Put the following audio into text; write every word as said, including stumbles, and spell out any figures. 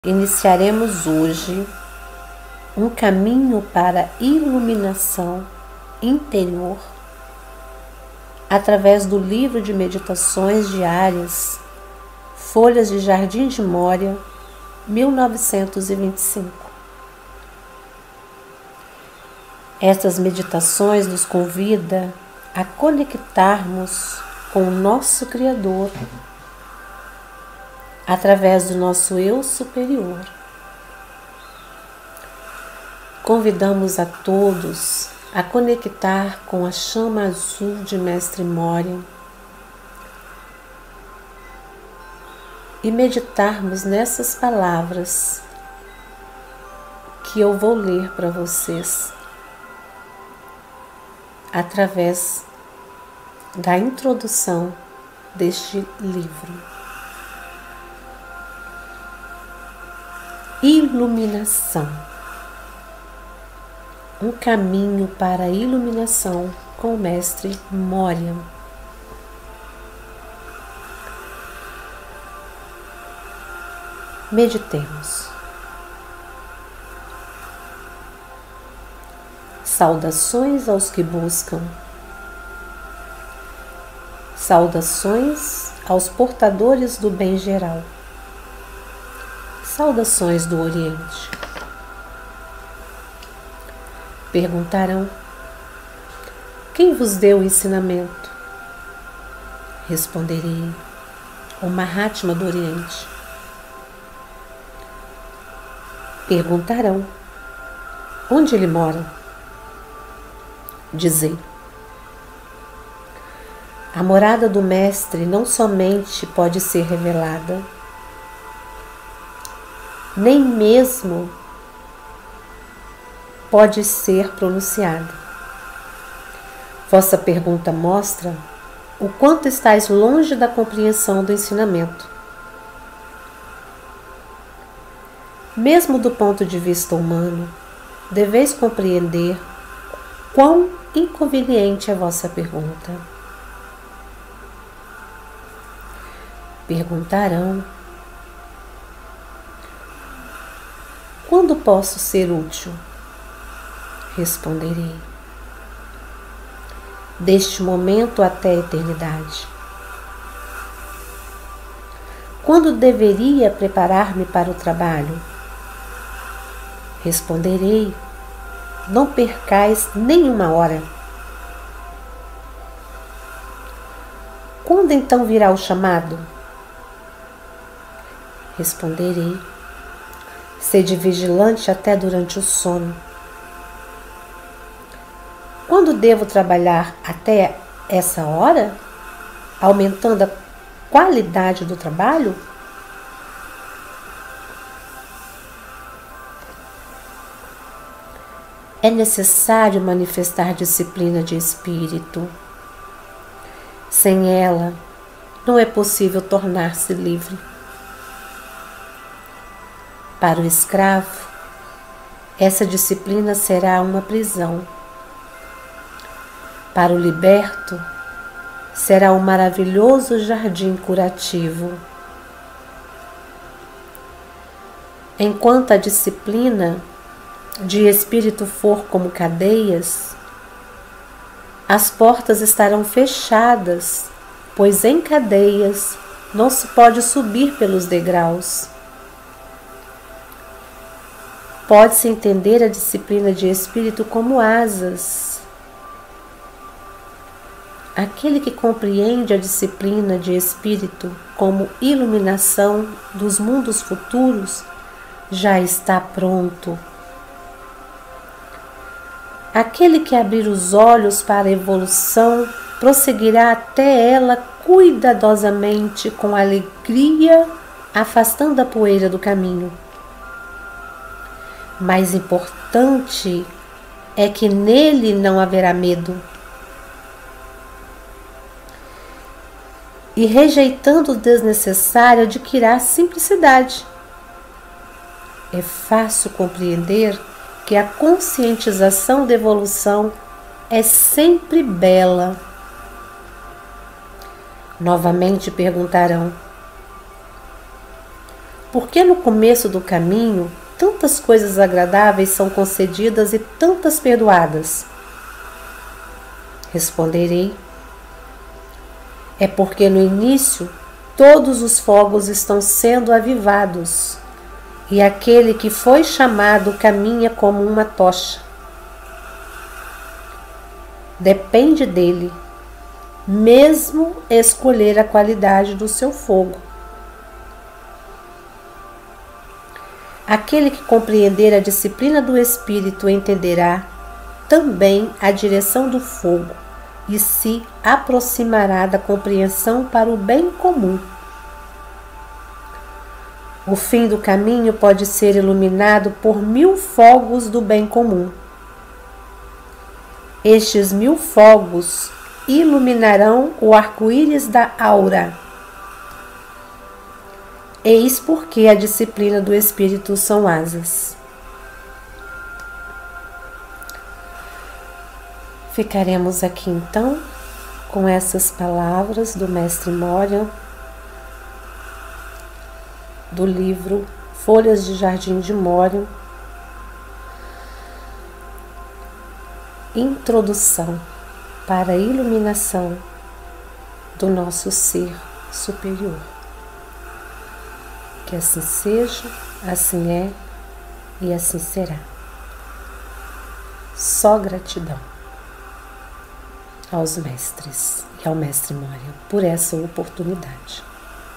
Iniciaremos hoje um caminho para iluminação interior através do livro de meditações diárias Folhas de Jardim de Mória, mil novecentos e vinte e cinco. Estas meditações nos convidam a conectarmos com o nosso Criador através do nosso eu superior. Convidamos a todos a conectar com a chama azul de Mestre Moria e meditarmos nessas palavras que eu vou ler para vocês através da introdução deste livro. Iluminação. Um caminho para a iluminação com o Mestre Moria. Meditemos. Saudações aos que buscam. Saudações aos portadores do bem geral. Saudações do Oriente. Perguntarão: quem vos deu o ensinamento? Responderei: o Mahatma do Oriente. Perguntarão: onde ele mora? Dizei: a morada do Mestre não somente pode ser revelada, nem mesmo pode ser pronunciada. Vossa pergunta mostra o quanto estáis longe da compreensão do ensinamento. Mesmo do ponto de vista humano, deveis compreender quão inconveniente é vossa pergunta. Perguntarão: quando posso ser útil? Responderei: deste momento até a eternidade. Quando deveria preparar-me para o trabalho? Responderei: não percais nenhuma hora. Quando então virá o chamado? Responderei: sede vigilante até durante o sono. Quando devo trabalhar até essa hora, aumentando a qualidade do trabalho? É necessário manifestar disciplina de espírito. Sem ela, não é possível tornar-se livre. Para o escravo, essa disciplina será uma prisão. Para o liberto, será um maravilhoso jardim curativo. Enquanto a disciplina de espírito for como cadeias, as portas estarão fechadas, pois em cadeias não se pode subir pelos degraus. Pode-se entender a disciplina de espírito como asas. Aquele que compreende a disciplina de espírito como iluminação dos mundos futuros já está pronto. Aquele que abrir os olhos para a evolução prosseguirá até ela cuidadosamente, com alegria, afastando a poeira do caminho. Mais importante é que nele não haverá medo. E rejeitando o desnecessário, adquirirá simplicidade. É fácil compreender que a conscientização da evolução é sempre bela. Novamente perguntarão: Por que no começo do caminho tantas coisas agradáveis são concedidas e tantas perdoadas? Responderei: é porque no início todos os fogos estão sendo avivados, e aquele que foi chamado caminha como uma tocha. Depende dele mesmo escolher a qualidade do seu fogo. Aquele que compreender a disciplina do Espírito entenderá também a direção do fogo e se aproximará da compreensão para o bem comum. O fim do caminho pode ser iluminado por mil fogos do bem comum. Estes mil fogos iluminarão o arco-íris da aura. Eis porque a disciplina do Espírito são asas. Ficaremos aqui então com essas palavras do Mestre Moria, do livro Folhas de Jardim de Moria, Introdução para a iluminação do nosso ser superior. Que assim seja, assim é e assim será. Só gratidão aos mestres e ao Mestre Moria por essa oportunidade.